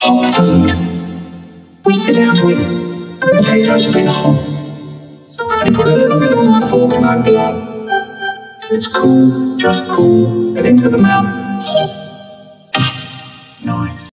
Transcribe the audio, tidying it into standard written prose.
hot food. We sit down to eat, and the potatoes have been hot. So I put a little bit on my fork and I blow. It's cool, just cool, and into the mouth.